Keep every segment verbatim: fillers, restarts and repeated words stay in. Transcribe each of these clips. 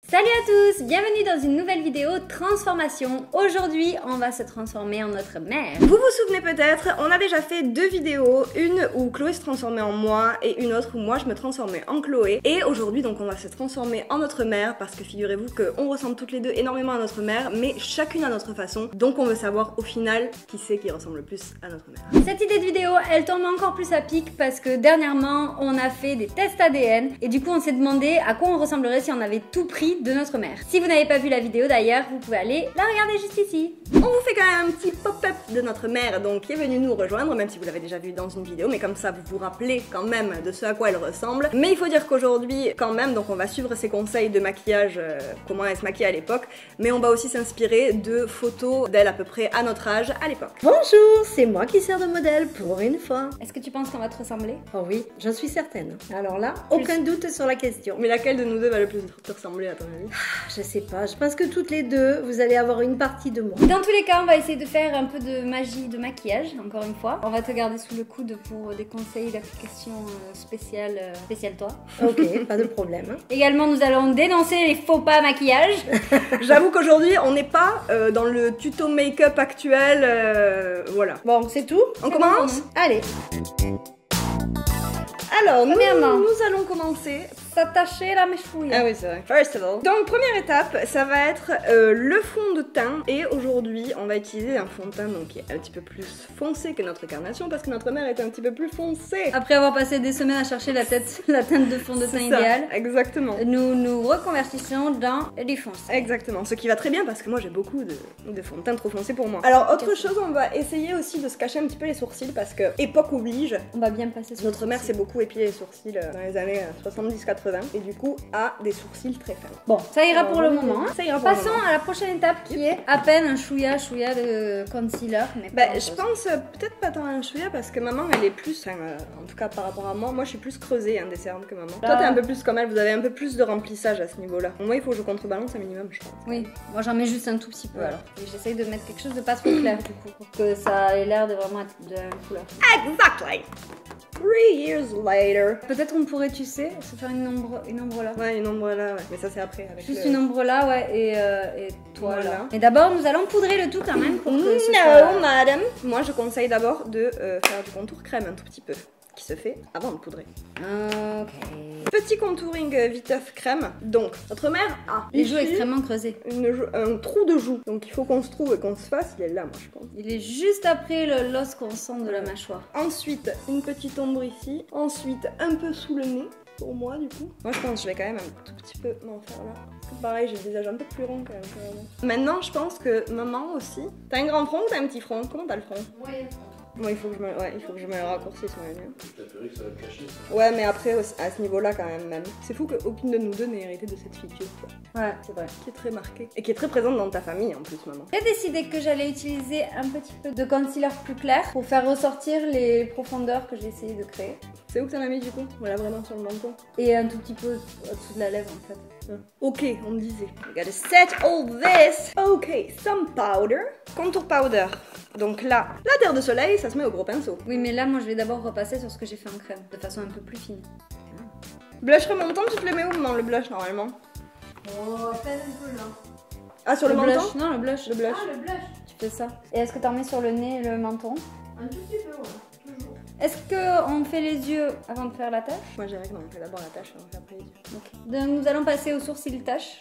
Salut à tous, bienvenue dans une nouvelle vidéo transformation. Aujourd'hui, on va se transformer en notre mère. Vous vous souvenez peut-être, on a déjà fait deux vidéos, une où Chloé se transformait en moi et une autre où moi je me transformais en Chloé. Et aujourd'hui donc on va se transformer en notre mère parce que figurez-vous qu'on ressemble toutes les deux énormément à notre mère, mais chacune à notre façon. Donc on veut savoir au final qui c'est qui ressemble le plus à notre mère. Cette idée de vidéo, elle tombe encore plus à pic parce que dernièrement, on a fait des tests A D N et du coup on s'est demandé à quoi on ressemblerait si on avait tout pris de notre mère. Si vous n'avez pas vu la vidéo d'ailleurs, vous pouvez aller la regarder juste ici. On vous fait quand même un petit pop-up de notre mère donc qui est venue nous rejoindre, même si vous l'avez déjà vu dans une vidéo, mais comme ça vous vous rappelez quand même de ce à quoi elle ressemble. Mais il faut dire qu'aujourd'hui quand même, donc on va suivre ses conseils de maquillage, euh, comment elle se maquillait à l'époque, mais on va aussi s'inspirer de photos d'elle à peu près à notre âge à l'époque. Bonjour, c'est moi qui sers de modèle pour une fois. Est-ce que tu penses qu'on va te ressembler? Oh oui, j'en suis certaine. Alors là, aucun doute sur la question. Mais laquelle de nous deux va le plus te ressembler à ton avis? Je sais pas, je pense que toutes les deux, vous allez avoir une partie de moi. Dans tous les cas, on va essayer de faire un peu de magie de maquillage, encore une fois. On va te garder sous le coude pour des conseils d'application euh, spéciales, euh, spéciales toi. Ok, pas de problème. Également, nous allons dénoncer les faux pas maquillage. J'avoue qu'aujourd'hui, on n'est pas euh, dans le tuto make-up actuel, euh, voilà. Bon, c'est tout? On commence? Allez. Alors, nous, Premièrement. nous allons commencer. S'attacher la mèchouille. Ah oui, c'est vrai. First of all. Donc, première étape, ça va être euh, le fond de teint. Et aujourd'hui, on va utiliser un fond de teint donc, qui est un petit peu plus foncé que notre carnation parce que notre mère est un petit peu plus foncée. Après avoir passé des semaines à chercher la, tête, la teinte de fond de teint C'est ça, idéale, exactement. nous nous reconvertissons dans du foncé. Exactement, ce qui va très bien parce que moi j'ai beaucoup de, de fond de teint trop foncé pour moi. Alors, autre chose, on va essayer aussi de se cacher un petit peu les sourcils parce que, époque oblige, On va bien passer sur notre mère s'est beaucoup épilé les sourcils euh, dans les années soixante-dix quatre-vingts et du coup a des sourcils très fins. Bon, ça ira Alors, pour le oui, moment. hein. Ça ira pour Passons le moment. à la prochaine étape qui est à peine un chouïa chouïa de concealer. Mais Bah, pas je grand-chose. pense euh, peut-être pas tant à un chouïa parce que maman elle est plus, enfin, euh, en tout cas par rapport à moi, moi je suis plus creusée hein, des cernes que maman. Ah. Toi t'es un peu plus comme elle, vous avez un peu plus de remplissage à ce niveau-là. Moi il faut que je contrebalance un minimum je crois. Oui, moi j'en mets juste un tout petit peu Ouais. alors. Et j'essaye de mettre quelque chose de pas trop clair du coup, pour que ça ait l'air de vraiment être de la même couleur. Exactly! Three years later. Peut-être on pourrait, tu sais, se faire une ombre, une ombre là. Ouais, une ombre là, ouais. Mais ça c'est après. Avec Juste le... une ombre là, ouais, et, euh, et toi Voilà. là. Et d'abord, nous allons poudrer le tout quand même pour que ce No, soit... madame. Moi je conseille d'abord de euh, faire du contour crème un tout petit peu, qui se fait avant de poudrer. Ok. Petit contouring euh, viteuf crème. Donc, notre mère a Les joues ici extrêmement creusées. une jou- un trou de joue. Donc il faut qu'on se trouve et qu'on se fasse. Il est là, moi je pense. Il est juste après le- l'os qu'on sent de la mâchoire. Ensuite, une petite ombre ici. Ensuite, un peu sous le nez. Pour moi, du coup. Moi, je pense que je vais quand même un tout petit peu m'en faire là. Parce que pareil, j'ai le visage un peu plus rond quand même. que maman. Maintenant, je pense que maman aussi. T'as un grand front ou t'as un petit front? Comment t'as le front? Moi, il faut que je me, ouais, il faut que je me le raccourcisse, moi, le mien. Ta perruque, ça va te cacher ça. Ouais, mais après, au- à ce niveau-là, quand même, même. C'est fou qu'aucune de nous deux n'ait hérité de cette feature, quoi. Ouais, c'est vrai. Qui est très marquée. Et qui est très présente dans ta famille, en plus, maman. J'ai décidé que j'allais utiliser un petit peu de concealer plus clair pour faire ressortir les profondeurs que j'ai essayé de créer. C'est où que t'en as mis, du coup? Voilà, vraiment sur le menton. Et un tout petit peu au-dessous de la lèvre en fait. Ok, on me disait. We gotta set all this. Ok, some powder. Contour powder. Donc là, la terre de soleil, ça se met au gros pinceau. Oui, mais là, moi, je vais d'abord repasser sur ce que j'ai fait en crème, de façon un peu plus fine. Blush remontant, tu te le mets où, maman, le blush, normalement? Oh, fais un peu là. Ah, sur le, menton? blush. Non, le blush. Le blush. Ah, le blush. Tu fais ça. Et est-ce que t'en mets sur le nez et le menton? Un tout petit peu, ouais. Toujours. Est-ce qu'on fait les yeux avant de faire la tâche? Moi, je dirais que non, on fait d'abord la tâche, on fait après les yeux. Ok. Donc, nous allons passer au sourcil tâche.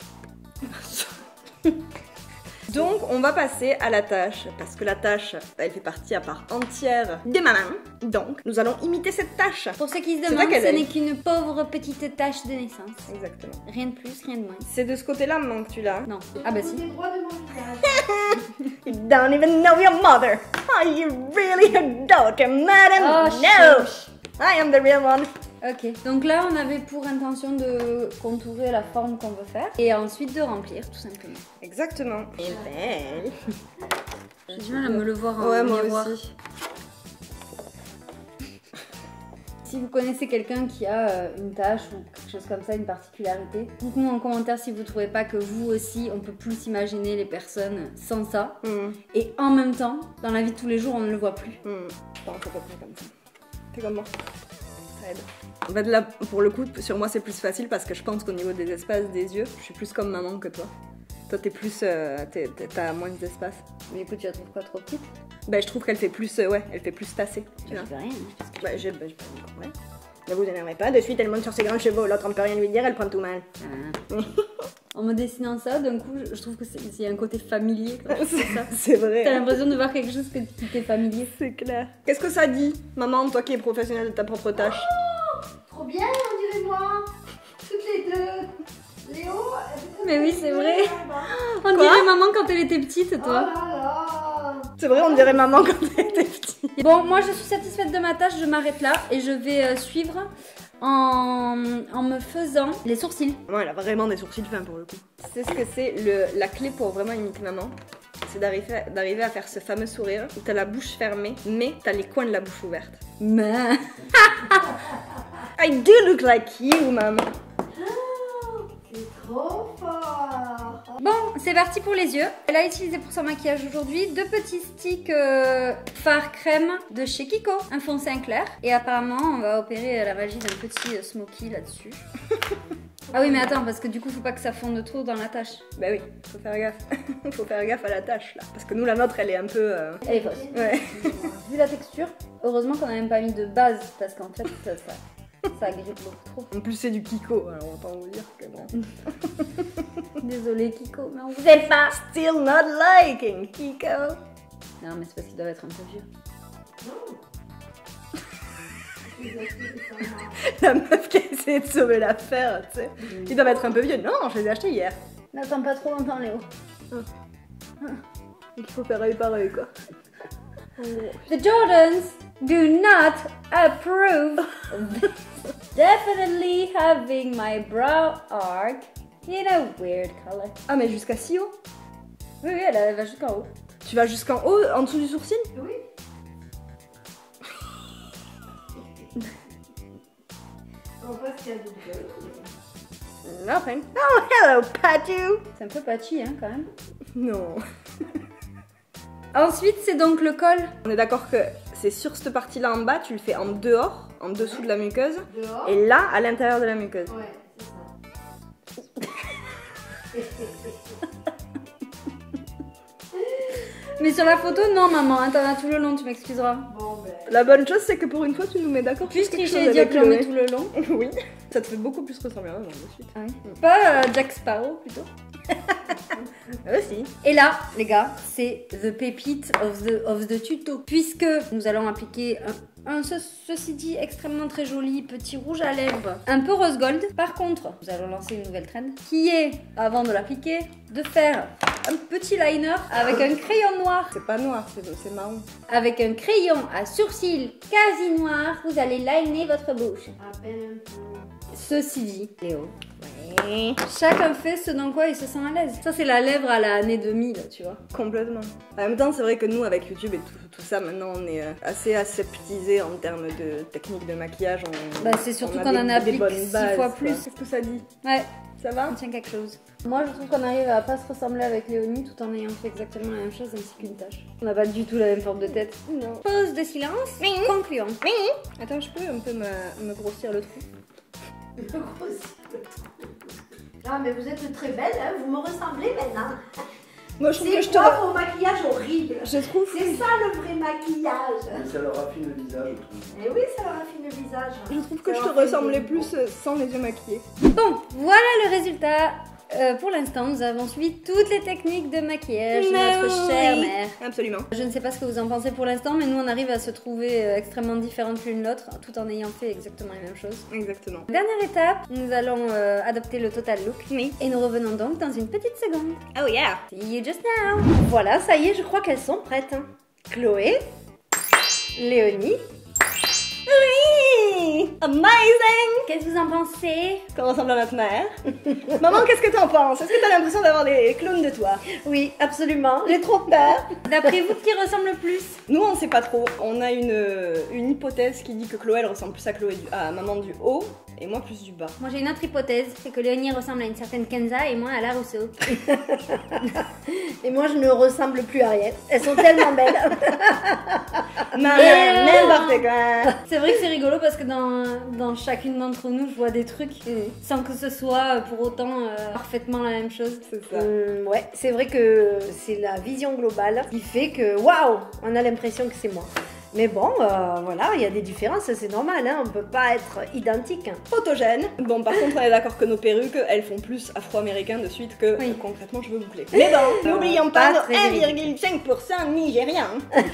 Donc, on va passer à la tâche, parce que la tâche, elle fait partie à part entière des mamans. Donc, nous allons imiter cette tâche. Pour ceux qui se C'est demandent, pas ce qu'elle n'est est. qu'une pauvre petite tache de naissance. Exactement. Rien de plus, rien de moins. C'est de ce côté-là, maman, que tu l'as. Non. Ah bah si. Des droits de mon visage. You don't even know your mother. Are you really her daughter, madam? Oh, no! chouch. I am the real one. Ok, donc là on avait pour intention de contourer la forme qu'on veut faire et ensuite de remplir tout simplement. Exactement. Et belle. J'ai du mal à me le voir en Ouais, moi miroir. aussi. Si vous connaissez quelqu'un qui a euh, une tâche ou quelque chose comme ça, une particularité, dites-nous en commentaire si vous trouvez pas que vous aussi on peut plus imaginer les personnes sans ça. Hmm. Et en même temps, dans la vie de tous les jours, on ne le voit plus. Hmm. Je pense à peu près comme ça. Fais comme moi. ça aide. En fait là, pour le coup, sur moi c'est plus facile parce que je pense qu'au niveau des espaces des yeux, je suis plus comme maman que toi. Toi t'es plus, euh, t'as moins d'espace. Mais écoute, tu la trouves quoi, trop petite? Bah je trouve qu'elle fait plus, euh, ouais, elle fait plus tassée. Tu vois. Rien, hein. Bah j'ai bah, pas dit quoi, ouais. Ne vous énervez pas, de suite elle monte sur ses grands chevaux, l'autre on peut rien lui dire, elle prend tout mal. Ah. En me dessinant ça, d'un coup, je trouve que c'est y a un côté familier. C'est vrai. T'as l'impression de voir quelque chose que qui t'est familier. C'est clair. Qu'est-ce que ça dit, maman, toi qui es professionnelle de ta propre tâche? Oh, trop bien, on dirait moi. Toutes les deux. Léo. Mais oui, c'est vrai. On Quoi dirait maman quand elle était petite, toi. Oh là là. C'est vrai, on dirait maman quand elle était petite. Bon, moi je suis satisfaite de ma tâche, je m'arrête là et je vais euh, suivre en, en me faisant les sourcils. Maman, elle a vraiment des sourcils fins pour le coup. C'est ce que c'est le la clé pour vraiment imiter maman. C'est d'arriver d'arriver à faire ce fameux sourire où t'as la bouche fermée, mais t'as les coins de la bouche ouvertes. Mais... I do look like you, maman. C'est trop fort. Bon, c'est parti pour les yeux. Elle a utilisé pour son maquillage aujourd'hui deux petits sticks euh, fard crème de chez Kiko, un foncé, un clair. Et apparemment, on va opérer la magie d'un petit euh, smoky là-dessus. Ah oui, mais attends, parce que du coup, faut pas que ça fonde trop dans la tâche. Bah oui, faut faire gaffe. Faut faire gaffe à la tâche là. Parce que nous, la nôtre, elle est un peu... Euh... Elle est fausse. Ouais. Vu la texture, heureusement qu'on a même pas mis de base, parce qu'en fait, ça, ça, ça agrippe beaucoup trop. En plus, c'est du Kiko, alors autant vous dire que bon. Désolée Kiko, mais on vous aime pas. Still not liking Kiko. Non, mais c'est parce qu'ils doivent être un peu vieux. La meuf qui a essayé de sauver l'affaire, tu sais. Ils doivent être un peu vieux. Non, je les ai achetés hier. N'attends pas trop longtemps, Léo. Il faut faire œil par œil, quoi. The Jordans do not approve of definitely having my brow arc in a weird color. Ah, mais jusqu'à si haut? Oui, oui, elle, elle va jusqu'en haut. Tu vas jusqu'en haut, en dessous du sourcil? Oui. On voit ce qu'il y a de bleu. Nothing. Oh, hello, Patou. C'est un peu patchy, hein, quand même. Non. Ensuite, c'est donc le col. On est d'accord que c'est sur cette partie-là en bas, tu le fais en dehors, en dessous de la muqueuse. Dehors. Et là, à l'intérieur de la muqueuse. Ouais, c'est ça. Mais sur la photo, non, maman, hein, t'en as tout le long, tu m'excuseras. Bon, ben. La bonne chose, c'est que pour une fois, tu nous mets d'accord. Puis sur quelque tricher chose et dire avec que j'en mets Chloé. tout le long. Oui. Ça te fait beaucoup plus ressembler à maman, de suite. Ah oui. Pas euh, Jack Sparrow, plutôt. Aussi. Et là, les gars, c'est the pépite of the, of the tuto. Puisque nous allons appliquer un, un ce, ceci dit extrêmement très joli petit rouge à lèvres, un peu rose gold. Par contre, nous allons lancer une nouvelle trend qui est, avant de l'appliquer, de faire un petit liner avec un crayon noir. C'est pas noir, c'est marron. Avec un crayon à sourcils quasi noir, vous allez liner votre bouche. À peine un peu. Ceci dit, Léo, ouais. Chacun fait ce dans quoi il se sent à l'aise. Ça, c'est la lèvre à la année deux mille, tu vois. Complètement. En même temps, c'est vrai que nous, avec YouTube et tout, tout ça, maintenant, on est euh, assez aseptisé en termes de technique de maquillage. On, Bah, c'est surtout on a qu'on des- en des applique bonnes six bases, fois quoi. plus. Qu'est-ce que ça dit? Ouais, Ça va? on tient quelque chose. Moi, je trouve qu'on arrive à pas se ressembler avec Léonie tout en ayant fait exactement la même chose ainsi qu'une tâche. On n'a pas du tout la même forme de tête. Non. Pause de silence. Concluons. Attends, je peux un peu me, me grossir le trou? Ah, mais vous êtes très belle, hein, vous me ressemblez maintenant. Moi, je trouve que je C'est te... quoi vos maquillages horribles? Je trouve... C'est ça le vrai maquillage. Mais ça leur affine le visage, je trouve. Et oui, ça leur affine le visage. Je trouve que Ça je te leur fait ressemblais des- plus euh, sans les yeux maquillés. Bon, voilà le résultat. Euh, pour l'instant, nous avons suivi toutes les techniques de maquillage de Mais notre oui. chère mère. Absolument. Je ne sais pas ce que vous en pensez pour l'instant, mais nous on arrive à se trouver euh, extrêmement différentes l'une l'autre, tout en ayant fait exactement les mêmes choses. Exactement. Dernière étape, nous allons euh, adopter le total look. Oui. Et nous revenons donc dans une petite seconde. Oh yeah. See you just now. Voilà, ça y est, je crois qu'elles sont prêtes. hein. Chloé, Léonie, Oui. Amazing. qu'est-ce que vous en pensez? Qu'on ressemble à notre mère. Maman, qu'est-ce que t'en penses? Est-ce que t'as l'impression d'avoir des clones de toi? Oui, absolument. J'ai trop peur. D'après vous, qui ressemble le plus? Nous, on sait pas trop. On a une, une hypothèse qui dit que Chloé, elle ressemble plus à Chloé du, à maman du haut et moi plus du bas. Moi j'ai une autre hypothèse, c'est que Léonie ressemble à une certaine Kenza et moi à la Rousseau. Et moi, je ne ressemble plus à rien. Elles sont tellement belles. Maman, n'importe quoi. C'est vrai que c'est rigolo parce que dans dans, dans chacune d'entre nous, je vois des trucs Mmh. sans que ce soit pour autant euh, parfaitement la même chose. C'est ça. Hum, ouais, c'est vrai que c'est la vision globale qui fait que waouh, on a l'impression que c'est moi. Mais bon, euh, voilà, il y a des différences, c'est normal, hein, on peut pas être identique. Photogène. Bon, par contre, on est d'accord que nos perruques, elles font plus afro-américain de suite que Oui. euh, concrètement je veux boucler. Mais bon, n'oublions pas pas nos très un virgule cinq pour cent nigériens.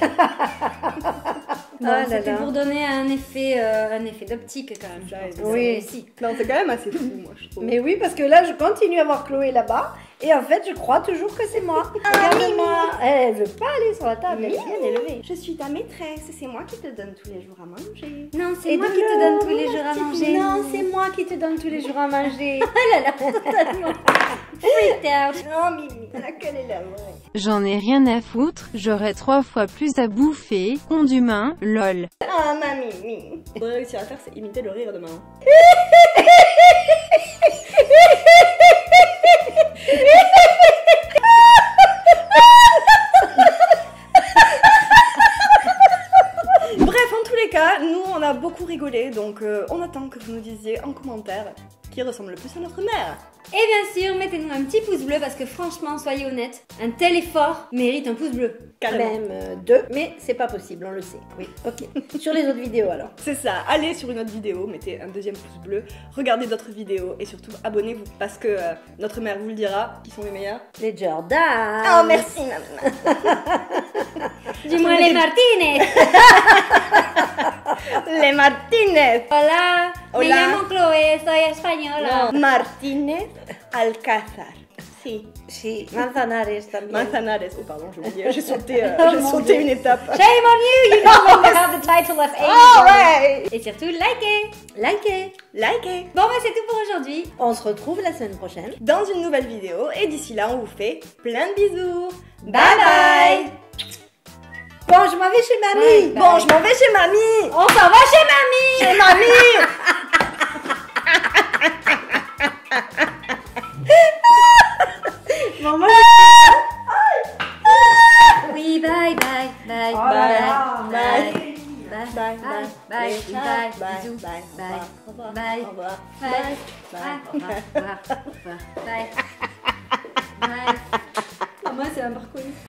Bon, Ah là c'était là. pour donner un effet, euh, un effet d'optique quand même. Ça, je pense que oui. ça réussit. Non, c'est quand même assez fou, moi, je trouve. Mais oui, parce que là, je continue à voir Chloé là-bas, et en fait, je crois toujours que c'est moi. Regarde-moi, elle, elle veut pas aller sur la table, elle est bien élevée. Je suis ta maîtresse, c'est moi qui te donne tous les jours à manger. Non, c'est Et moi de qui te l'eau, donne tous les ma jours à petite- manger. Non, c'est moi qui te donne tous les jours à manger. Elle a l'air totalement freaked out. Non, Mimi, laquelle est la vraie? J'en ai rien à foutre, j'aurais trois fois plus à bouffer, con d'humain, lol. Ah, ma Mimi. Ce qu'on devrait réussir à faire, c'est imiter le rire de maman. Bref, en tous les cas, nous on a beaucoup rigolé, donc euh, on attend que vous nous disiez en commentaire qui ressemble le plus à notre mère. Et bien sûr, mettez-nous un petit pouce bleu parce que franchement, soyez honnêtes, un tel effort mérite un pouce bleu. Carrément. Même euh, deux, mais c'est pas possible, on le sait. Oui, ok. Sur les autres vidéos alors. C'est ça, allez sur une autre vidéo, mettez un deuxième pouce bleu, regardez d'autres vidéos et surtout abonnez-vous parce que euh, notre mère vous le dira, qui sont les meilleurs. Les Jordan. Oh merci maman. Dis-moi les Martinez. Les Martinez. Hola, me Hola. llamo Chloé, soy española. No, Martínez Alcázar. Si. Si, Manzanares también. Manzanares. Oh pardon, j'ai oublié, j'ai sauté, euh, Oh, j'ai mon sauté Dieu. une étape. Shame on you, you no longer have the title of Amy. Alright. Et surtout, likez. Likez. Likez. Bon, bah c'est tout pour aujourd'hui. On se retrouve la semaine prochaine. Dans une nouvelle vidéo et d'ici là on vous fait plein de bisous. Bye bye. Bon, je m'en vais chez mamie. Bye. Bon, je m'en vais chez mamie. On s'en va chez mamie. Chez mamie. Maman, Oui, bye bye, bye, Oh là bye, là. bye, Bye. bye, Bye. bye, bye, Bye. bye, Bye. bisous, Bye. bye, Au revoir. bye, Au revoir. bye, Bye. bye, au revoir, au revoir, au revoir, bye, bye. Ah, moi, c'est un parcours.